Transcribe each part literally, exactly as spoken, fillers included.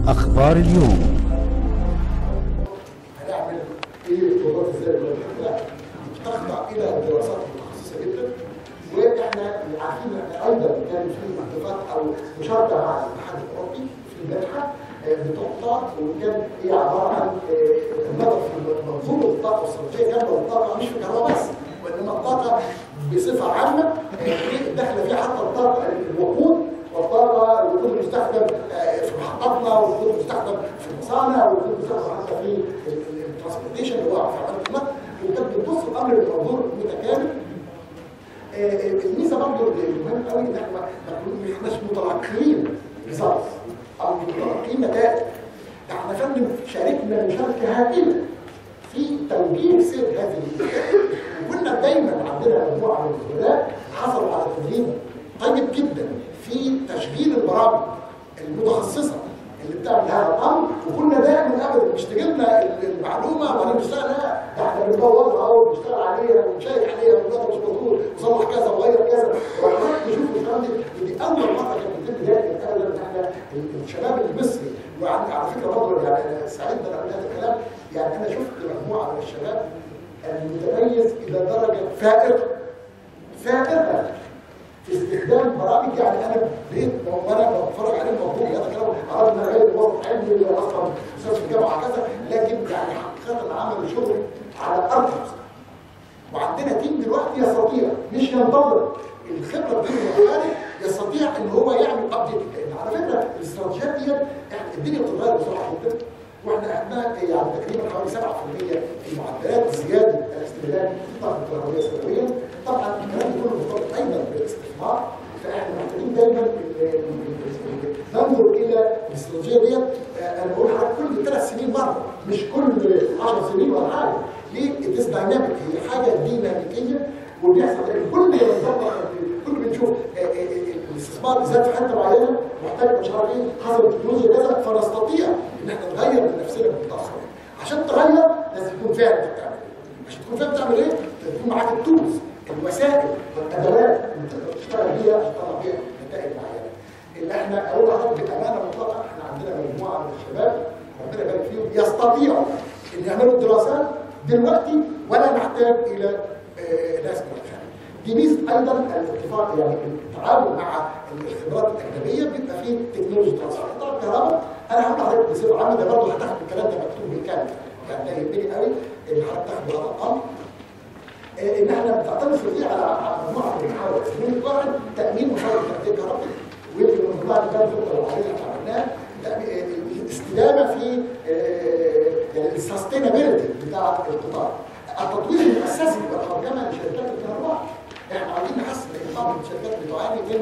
أخبار اليوم. هنعمل ايه التطورات ازاي لا تخضع الى دراسات متخصصه جدا، واحنا عارفين ان ايضا كان في اتفاق او مشاركه مع الاتحاد الاوروبي في منحه بتقطع، وكان هي عباره عن النظر في منظومه الطاقه واستراتيجيه جنب الطاقه مش في الكهرباء بس، وانما الطاقه بصفه عامه داخله فيها حتى الطاقه الوقود والطاقه الوقود المستخدم في محطاتنا والوقود المستخدم في المصانع والوقود المستخدم حتى في الترانسبورتيشن اللي هو في عمليات، وكانت بتبص الامر بمنظور متكامل. الميزه برضه المهم قوي ان احنا ما احناش متلقيين ريزلتس او متلقيين نتائج، احنا فندم شاركنا مشاركه هائله في توجيه سير هذه النتائج، وكنا دايما عندنا مجموعه من الزملاء حصلوا على تدريب طيب جدا في تشغيل البرامج المتخصصه اللي بتعمل هذا الامر، وكنا دائما ابدا مش تجيلنا المعلومه وانا بنشتغل لا ده احنا بندورها اهو بنشتغل عليها ونشيك عليها ونقدر مش مظبوط وصلح كذا وغير كذا، وحضرتك نشوف الكلام ده. ودي اول مره كانت بتتم ذلك ابدا ان احنا الشباب المصري، وعندي على فكره برضه يعني سعيد ان اقول هذا الكلام، يعني انا شفت مجموعه من الشباب المتميز الى درجه فائقه فائقه في استخدام برامج. يعني انا بقيت وانا بتفرج عليه مبروك هذا كلام عرض ان انا غير وسط علمي اصلا استاذ في الجامعه كذا، لكن يعني حقيقه عمل شغل على ارض المستوى. وعندنا تيم دلوقتي يستطيع مش ينتظر الخبره دي من الخارج، يستطيع ان هو يعمل ابديت. لان على فكره الاستراتيجيات دي احنا الدنيا بتتغير بسرعه جدا، واحنا عندنا يعني تقريبا حوالي سبعة في المية في معدلات زياده الاستهلاك في الطاقه الكهربائيه سنويا. طبعا الكلام كله مرتبط ايضا بالاستثمار، فاحنا محتاجين دايما ننظر الى الاستراتيجيه ديت. انا بقول لحضرتك كل ثلاث سنين مره مش كل عشر سنين ولا حاجه. ليه؟ اتس دايناميك، هي حاجه ديناميكيه وبيحصل كل ما نظبط كل بنشوف الاستثمار زاد في حته معينه محتاج مش عارف ايه حصل تكنولوجيا كذا، فنستطيع ان احنا نغير من نفسنا بالتاخر. عشان تغير لازم تكون فاهم انت بتعمل ايه. عشان تكون فاهم بتعمل ايه تكون معاك التولز الوسائل والادوات اللي تقدر تشتغل بيها عشان تطلع بيها نتائج معينه. اللي احنا اقول لحضرتك بامانه مطلقه احنا عندنا مجموعه من الشباب ربنا يبارك فيهم يستطيعوا ان يعملوا الدراسات دلوقتي ولا نحتاج الى آه ناس من الخارج. دي ميزه ايضا الاتفاق، يعني التعامل مع الخبرات الاجنبيه بيبقى فيه تكنولوجي ترانسفير. طبعا الكهرباء انا هقول لحضرتك بصفه عامه، ده برضه هتاخد الكلام ده مكتوب بالكامل، يعني ده يهمني قوي ان حضرتك تاخد هذا الامر. ان احنا بنعتمد فيه على مجموعه من المحاور. من واحد تامين مصادر التغذيه الكهربائيه، ويمكن من ضمن الكلام ده لو علينا عملناه الاستدامه في يعني السستينابيلتي بتاع القطاع، التطوير المؤسسي والترجمه لشركات الكهرباء. احنا عايزين نحسن ان بعض الشركات بتعاني من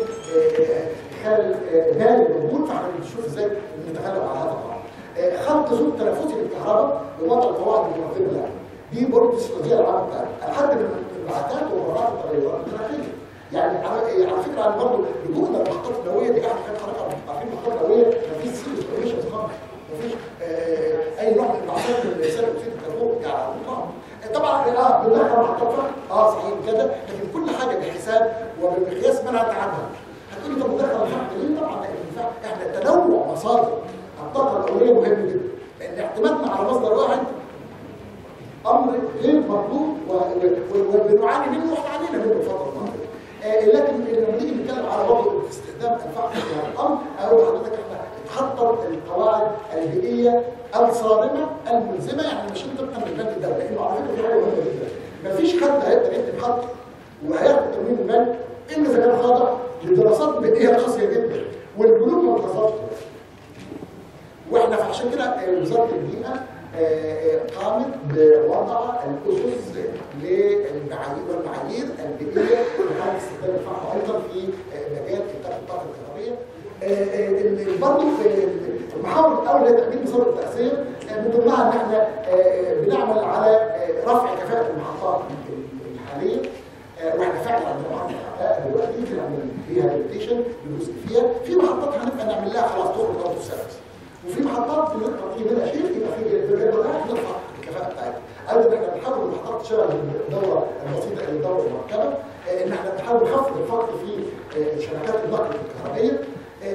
خلل مالي موجود، فاحنا بنشوف ازاي نتغلب على هذا الامر. خلق سوق تنافسي للكهرباء ووضع القواعد المنظمه لها، دي برضه الاستراتيجيه العامه بتاعتنا. لحد من الانبعاثات ومرات التغيرات المناخيه. يعني على فكره انا برضه لجوءنا للمحطات النوويه دي احد حاجات حضرتك عارفين المحطات النوويه مفيش سيريس ايميشنز خالص، مفيش اي نوع من الانبعاثات من ثاني اكسيد الكربون يعني على الاطلاق. طبعا اه بندخل محطات فرق اه صحيح كده، لكن كل حاجه بحساب وبمقياس منع عنها. هتقولي طب ندخل الفحم ليه؟ طبعا لان احنا تنوع مصادر الطاقه الاوليه مهم جدا، لان اعتمادنا على مصدر واحد امر غير مطلوب وبنعاني منه واحنا علينا منه الفتره الماضيه. آه لكن لما نيجي نتكلم على برضه استخدام الفحم في هذا الامر، اقول لحضرتك احنا اتحطت القواعد البيئيه الصارمه الملزمه، يعني مش طبقا للبنك الدولي، لانه على فكره دي حاجه مهمه جدا. مفيش حد هيقدر يكتب خط وهياخد تمويل المال الا اذا كان خاضع لدراسات بيئيه قاسيه جدا، والبنوك ما بتخاطرش. واحنا عشان كده وزاره البيئه قامت بوضع الاسس للمعايير والمعايير البيئيه لحل استخدام الفحم ايضا في مجال انتاج الطاقه الكهربائيه. برضه المحاور الاول هي تامين مصادر التاثير، من ضمنها ان احنا بنعمل على رفع كفاءه المحطات الحاليه، واحنا فعلا عندنا محطات دلوقتي بنعمل فيها ريبيتيشن بجزء فيها، في محطات هنبقى نعمل لها خلاص تخرج اوت اوف سيرفيس، وفي محطات بنقدر في منها شيء يبقى في بالرياضات نرفع الكفاءه بتاعتها. ايضا احنا بنحاول المحطات تشتغل الدوره البسيطه الى الدوره المركبه، ان احنا بنحاول نخفض الفقر في شبكات النقل الكهربائيه. اه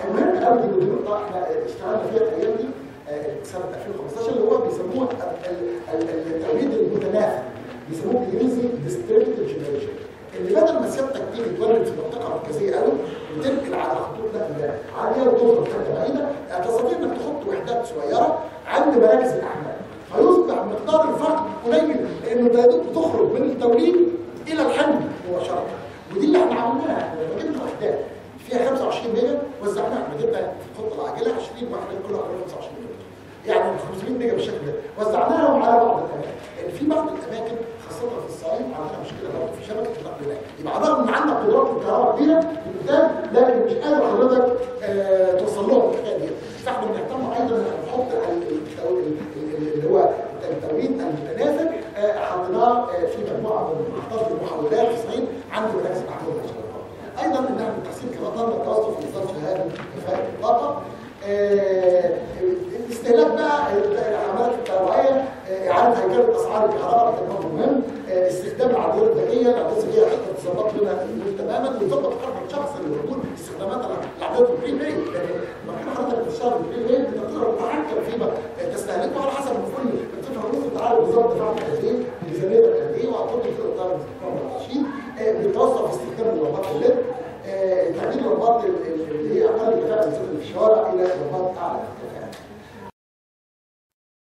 المهم قوي دي ودي نقطه احنا اشتغلنا فيها الايام دي سنه ألفين وخمستاشر اللي هو بيسموه التوليد المتناثر، بيسموه بالانجليزي ديستريبيوتد جنريشن، اللي بدل ما سيادتك تيجي تولد في منطقه مركزيه قوي وتنقل على خطوط نقل عاليه وتوصل لحته بعيده، تستطيع انك تحط وحدات صغيره عند مراكز الاحمال، فيصبح مقدار الفقد قليل لانه البيانات بتخرج من التوليد الى الحمل مباشره. ودي اللي احنا عملناها، لما جبنا وحدات فيها خمسة وعشرين ميجا وزعناها، احنا جبنا في الخطه العاجله عشرين وحده كل واحده خمسة وعشرين ميجا، يعني خمسمية ميجا بالشكل ده، وزعناهم على بعض الاماكن، لان في بعض الاماكن خاصه في الصعيد عندنا مشكله برضه في شبكه النقل، يبقى رغم ان عندك قدرات الكهرباء كبيره في الانتاج لكن مش قادر حضرتك آه توصل لهم الحكايه دي، فاحنا بنهتم ايضا ان احنا نحط اللي هو التوليد المتناسب، آه حطيناه آه في مجموعه من محطات المحولات في الصعيد عند مراكز الاحمال المشتركه. ايضا ان احنا التحسين كما قلنا التوسط في اصدار شهاده كفاءه الطاقه. آه الاستهلاك بقى العمليات التوعيه، آه اعاده هيكله اسعار الكهرباء ده برضه مهم، آه استخدام العدادات الذكيه، العدادات الذكيه حتى تظبط لنا الامور تماما وتظبط حركه الشخص اللي موجود استخدامات العدادات البري بي، لان لما كان حضرتك بتشتغل بالبري بي انت تقدر تتحكم فيما تستهلكه على حسب المفروض بتفهم نص التعامل بالظبط دفعت قد ايه، ميزانيتك قد ايه، وهتحط كده قدام التشغيل. بيتوصل في استخدام اللمبات الليد، تعديل اللمبات اللي هي اقل كفاءه من الشوارع الى لمبات اعلى كفاءه.